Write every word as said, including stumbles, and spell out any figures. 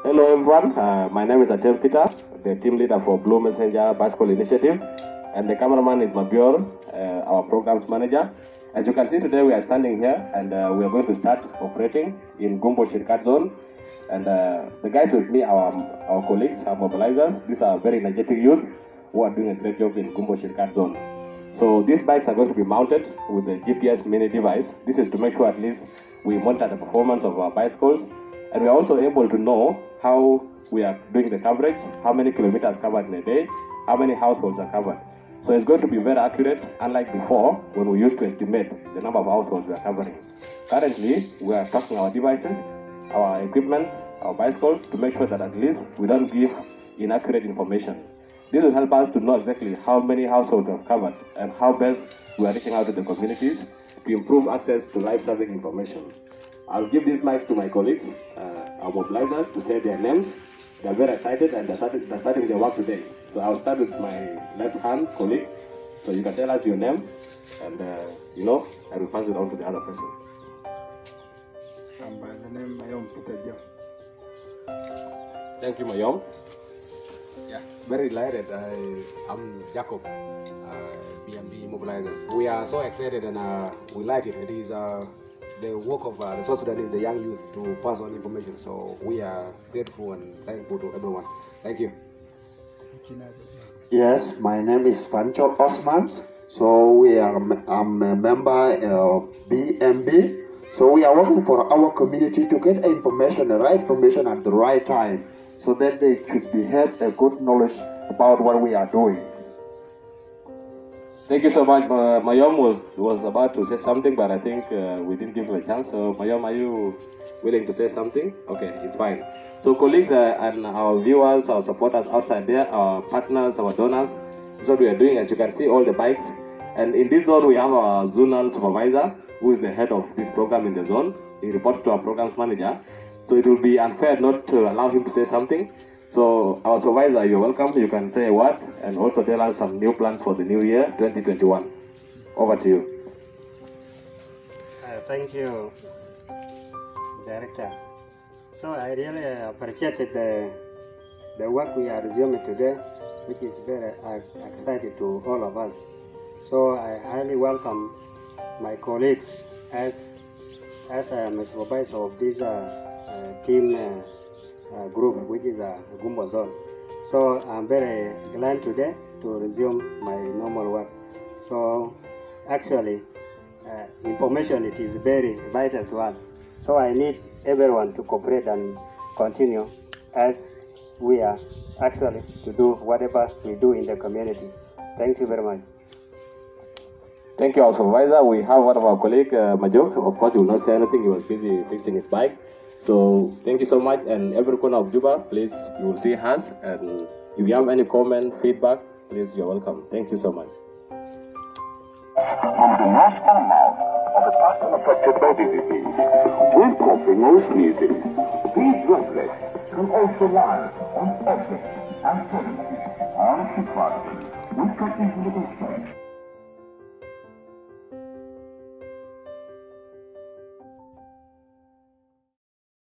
Hello everyone, uh, my name is Atel Peter, the team leader for Blue Messenger Bicycle Initiative, and the cameraman is Mabior, uh, our programs manager. As you can see today we are standing here and uh, we are going to start operating in Gumbo Shirkat zone. And uh, the guys with me, our, our colleagues, our mobilizers, these are very energetic youth who are doing a great job in Gumbo Shirkat zone. So these bikes are going to be mounted with the G P S mini device. This is to make sure at least we monitor the performance of our bicycles, and we are also able to know how we are doing the coverage, how many kilometers covered in a day, how many households are covered. So it's going to be very accurate, unlike before when we used to estimate the number of households we are covering. Currently, we are tracking our devices, our equipments, our bicycles to make sure that at least we don't give inaccurate information. This will help us to know exactly how many households we have covered and how best we are reaching out to the communities to improve access to life-saving information. I'll give these mics to my colleagues, uh, our mobilizers, to say their names. They're very excited and they're, started, they're starting their work today. So I'll start with my left-hand colleague. So you can tell us your name and, uh, you know, I will pass it on to the other person. I'm by the name Mayom Peter Jam. Thank you, Mayom. Yeah, very delighted. I, I'm Jacob, uh, B M B Mobilizers. We are so excited and uh, we like it. It is uh, the work of uh, the South Sudanese, the young youth, to pass on information. So we are grateful and thankful to everyone. Thank you. Yes, my name is Pancho Osmans. So we are, I'm a member of B M B. So we are working for our community to get information, the right information at the right time, so that they should be have a good knowledge about what we are doing. Thank you so much. Uh, Mayom was, was about to say something, but I think uh, we didn't give him a chance. So Mayom, are you willing to say something? Okay, it's fine. So colleagues uh, and our viewers, our supporters outside there, our partners, our donors, this is what we are doing. As you can see, all the bikes. And in this zone, we have our zonal supervisor, who is the head of this program in the zone. He reports to our programs manager. So it will be unfair not to allow him to say something. So our supervisor, you're welcome. You can say a word and also tell us some new plans for the new year, twenty twenty-one. Over to you. Uh, thank you, Director. So I really appreciated the, the work we are resuming today, which is very uh, exciting to all of us. So I highly welcome my colleagues as as I am a supervisor of this uh, uh, team uh, uh, group, which is a uh, Gumbo zone. So I'm very glad today to resume my normal work. So actually, uh, information it is very vital to us. So I need everyone to cooperate and continue as we are actually to do whatever we do in the community. Thank you very much. Thank you, our supervisor. We have one of our colleagues, uh, Majok. Of course, he will not say anything. He was busy fixing his bike. So thank you so much. And every corner of Juba, please, you will see us. And if you have any comment, feedback, please, you're welcome. Thank you so much. From the national mouth of a person affected by the disease, with coughing or sneezing, these droplets can also lie on objects and surfaces on the body, which can easily be checked.